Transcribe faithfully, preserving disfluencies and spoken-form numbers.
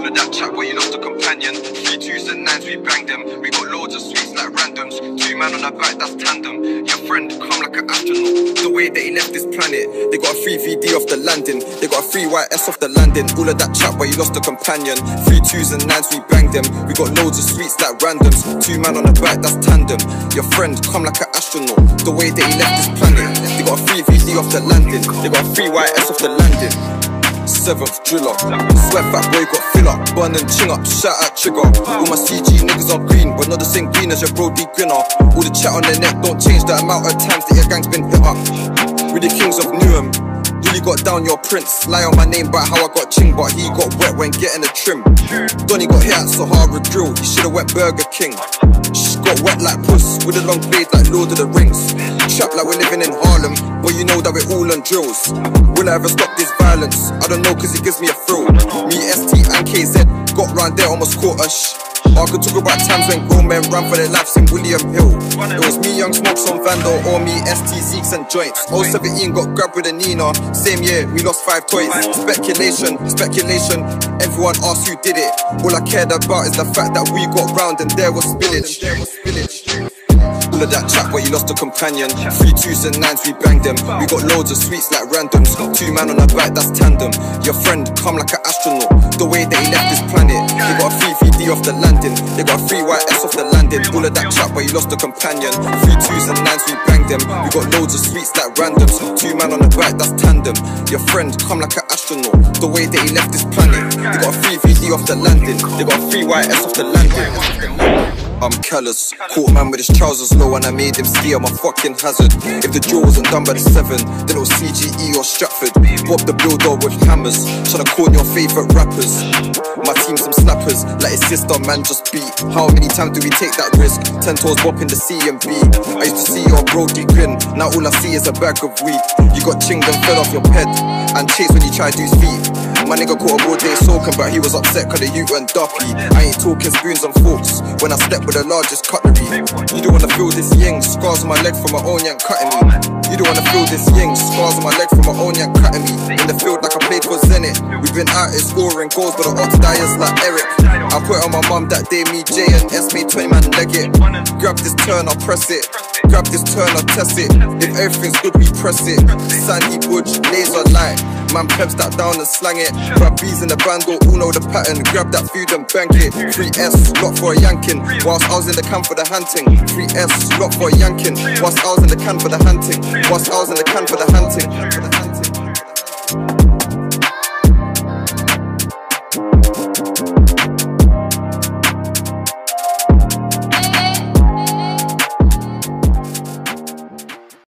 All of that chat where you lost a companion. Three twos and nines, we banged them. We got loads of sweets like randoms. Two man on a bike, that's tandem. Your friend come like an astronaut. The way that he left this planet. They got a free V D off the landing. They got a free Y S off the landing. All of that chat where you lost a companion. Three twos and nines, we banged them. We got loads of sweets like randoms. Two man on a bike, that's tandem. Your friend come like an astronaut. The way that he left this planet. They got a free V D off the landing. They got a free Y S off the landing. Seventh driller, sweat fat boy got fill up, burn and ching up, shout out trigger. All my C G niggas are green, but not the same green as your brody grinner. All the chat on their neck don't change the amount of times that your gang's been hit up. With the kings of Newham, really got down your prince. Lie on my name about how I got ching, but he got wet when getting a trim. Donny got hit at Sahara Drill, he should've went Burger King. Shh, got wet like puss, with a long blade like Lord of the Rings. Trap like we're living in Harlem, but you know that we're all on drills. Will I ever stop this violence? I don't know, cause it gives me a thrill. Me, S T and K Z, got round there, almost caught us. I could talk about times when grown men ran for their lives in William Hill. It was me, Young Smokes on Vando, or me, S T, Zeeks and Joints. oh seventeen got grabbed with a Nina. Same year, we lost five toys. Speculation, speculation, everyone asked who did it. All I cared about is the fact that we got round and there was spillage. All of that chat where you lost a companion. Three twos and nines, we banged them. We got loads of sweets like randoms. Two man on a bike, that's tandem. Your friend come like an astronaut. The way that he left this planet. They got a free V D off the landing. They got a free Y S off the landing. All of that chat where you lost a companion. Three twos and nines, we banged them. We got loads of sweets like randoms. Two man on a bike, that's tandem. Your friend come like an astronaut. The way that he left this planet. They got a free V D off the landing. They got a free Y S off the landing. I'm callous, caught man with his trousers low and I made him ski, I'm a fucking hazard. If the drill wasn't done by the seven, then it was C G E or Stratford. Bob the builder with hammers, tryna call your favourite rappers. My team some snappers, like his sister man just beat. How many times do we take that risk? Ten toes bopping the C and B. I used to see your brody grin, now all I see is a bag of weed. You got chinged and fell off your ped, and chased when you tried to do his feet. My nigga caught a broad day soaking, but he was upset cause the youth went duppy. I ain't talking spoons and forks when I step with the largest cutlery. You don't wanna feel this ying, scars on my leg from my own yank cutting me. You don't wanna feel this ying, scars on my leg from my own yank cutting me. In the field like I played for Zenit. We've been out here scoring goals, but the ox dyers like Eric. I quit on my mum that day, me, J and S made twenty man leg it. Grab this turn, I'll press it. Grab this turn, I'll test it. If everything's good, we press it. Sandy Budge, laser light. Man peps that down and slang it. Grab bees in the bando, all know the pattern. Grab that food and bank it. three S, lock for a yanking. Whilst I was in the can for the hunting. three S, lock for a yanking. Whilst I was in the can for the hunting. Whilst I was in the can for the hunting.